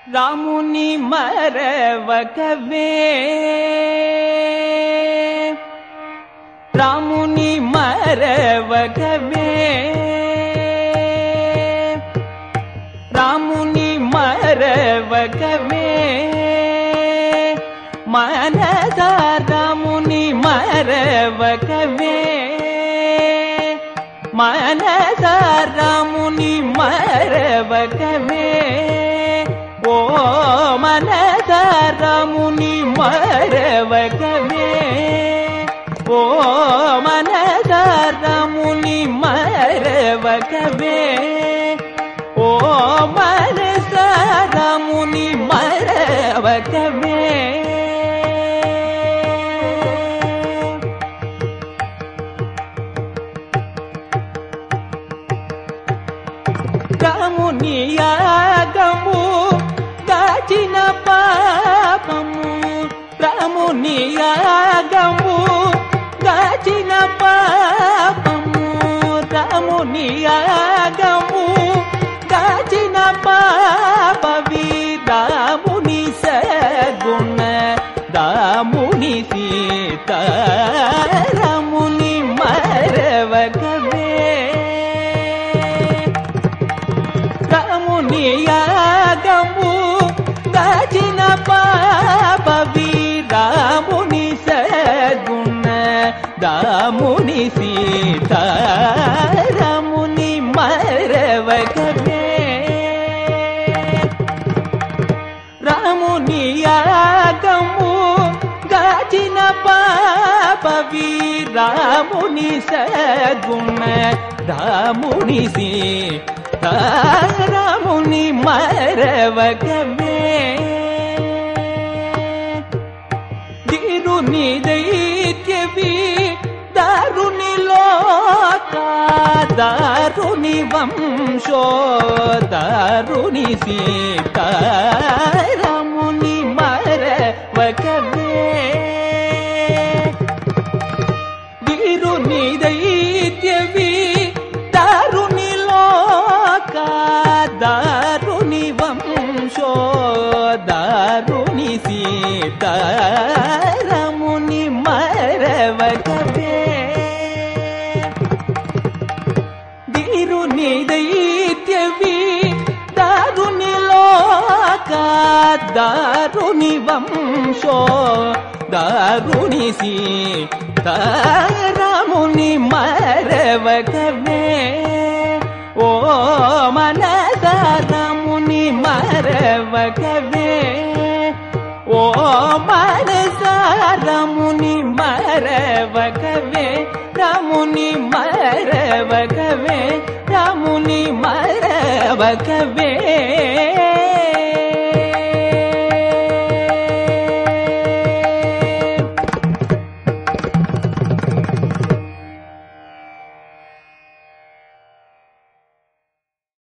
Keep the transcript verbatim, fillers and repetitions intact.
రాముని మరవకవే రాముని మరవకవే రాముని మరవకవే మనస రాముని మరవకవే మనస రాముని మరవకవే ఓ మనస రాముని మరవకవే ఓ మనస రాముని మరవకవే ఓ మనస రాముని మరవకవే రాముని యాగము దాచిన పాపము రాముని యాగము దాచిన పాపము రాముని యాగము దాచిన పాపవి రాముని సగుణ రాముని సీత రాముని మరవకవే రాముని యాగము దాచిన పాపవి రాముని సగుణ రాముని సీత రాముని మరవకవే రాముని యాగము దాచిన పాపవి రాముని సగుణ రాముని సీత రాముని మరవకవే దిరుని దైత్యవి దారుని లోక దారుని వంశో దారుని సీత రాముని మరవకవే దిరుని దైత్యవి దారుని లోక దారుని వంశో దారుని సీత రాముని మరవకవే దిరుని దైత్యవి దారుని లోక దారుని వంశో దారుని సీత రాముని మరవకవే ఓ మనస రాముని మరవకవే ఓ మనస రాముని మరవకవే రాముని మరవకవే రాముని మరవకవే